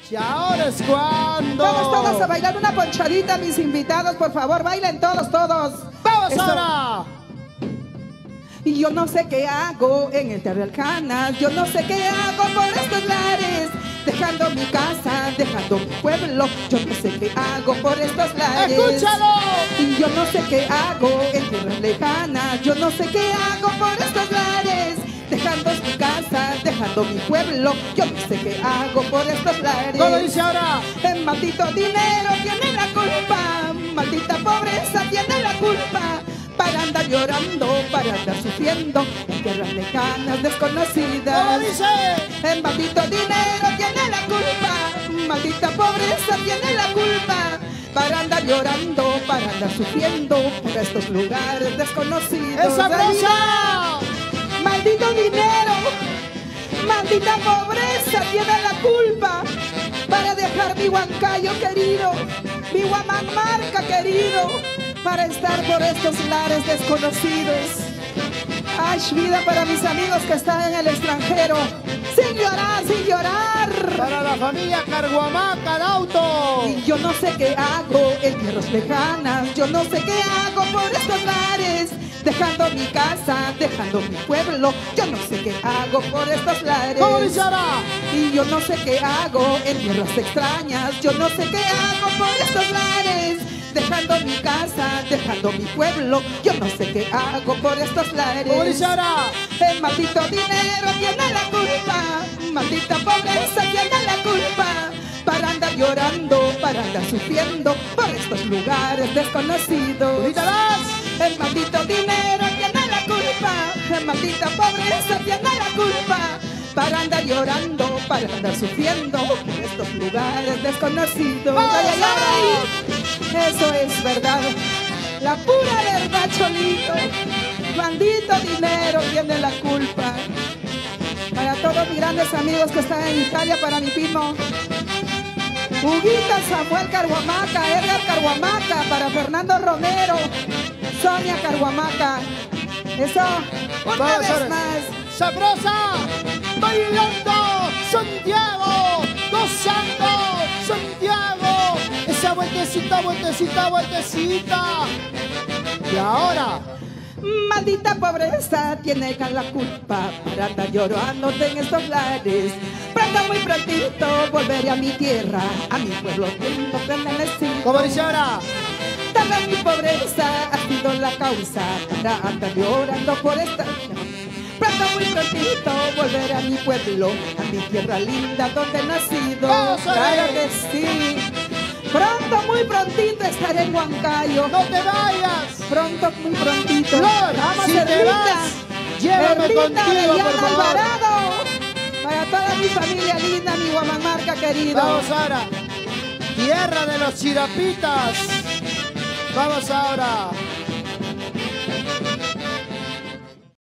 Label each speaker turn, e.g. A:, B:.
A: Y ahora es cuando.
B: Vamos todos a bailar una ponchadita, mis invitados, por favor, bailen todos, todos.
A: ¡Vamos
B: Eso.
A: ahora!
B: Y yo no sé qué hago en el Terreal Canas, yo no sé qué hago por estos lares, dejando mi casa, dejando mi pueblo, yo no sé qué hago por estos lares.
A: ¡Escúchalo!
B: Y yo no sé qué hago en tierras lejanas, yo no sé qué hago por estos lares, dejando mi casa, dejando mi pueblo, yo no sé qué hago por estos lares.
A: ¿Cómo dice ahora?
B: El maldito dinero tiene la culpa, maldita pobreza tiene la culpa, para andar llorando, para andar sufriendo en tierras lejanas desconocidas.
A: ¿Cómo dice?
B: El maldito dinero tiene la culpa, maldita pobreza tiene la culpa, para andar llorando, para andar sufriendo por estos lugares desconocidos.
A: ¡Esa brosa!
B: Maldito dinero, maldita pobreza tiene la culpa, para dejar mi Huancayo querido, mi Huamanmarca querido, para estar por estos lares desconocidos. Ay, vida para mis amigos que están en el extranjero, sin llorar, sin llorar.
A: Para la familia Carhuamaca, Dauto.
B: Y yo no sé qué hago en tierras lejanas, yo no sé qué hago por estos lares, dejando mi casa, dejando mi pueblo, yo no sé qué hago por estos lares.
A: ¿Cómo dice ahora?
B: Y yo no sé qué hago en tierras extrañas, yo no sé qué hago por estos lares, dejando mi casa, dejando mi pueblo, yo no sé qué hago por estos lares.
A: ¿Cómo dice ahora?
B: El maldito dinero tiene la culpa, maldita pobreza tiene la culpa, para andar llorando, para andar sufriendo por estos lugares desconocidos.
A: ¡Grítalas!
B: El maldito dinero tiene la culpa, la maldita pobreza tiene la culpa, para andar llorando, para andar sufriendo por estos lugares desconocidos. ¡Ay, ay, ay! Eso es verdad, la pura verdad, Cholito. Maldito dinero tiene la culpa. Para todos mis grandes amigos que están en Italia, para mi primo Huguita, Samuel Carhuamaca, Edgar Carhuamaca, para Fernando Romero, Sonia Carhuamaca. Eso, una vez más.
A: ¡Sabrosa! ¡Bailando! ¡Santiago! ¡Gozando! ¡Santiago! ¡Esa vueltecita, vueltecita, vueltecita! Y ahora,
B: Maldita pobreza tiene la culpa, para andar llorando en estos lares. Pronto, muy prontito, volveré a mi tierra, a mi pueblo lindo que me necesito.
A: ¿cómo dice ahora?
B: También mi pobreza ha sido la causa para andar llorando por esta. Pronto, muy prontito, volveré a mi pueblo, a mi tierra linda donde he nacido.
A: ¡Vamos a ver!
B: Claro que sí. Pronto, muy prontito estaré en Huancayo.
A: ¡No te vayas!
B: Pronto, muy prontito.
A: Flor,
B: Vamos,
A: si te
B: Erlinda.
A: vas, llévame
B: Erlinda
A: contigo, por
B: Arellano
A: favor.
B: Alvarado. Para toda mi familia linda, mi Huamanmarca querido.
A: Vamos ahora. Tierra de los chirapitas. Vamos ahora.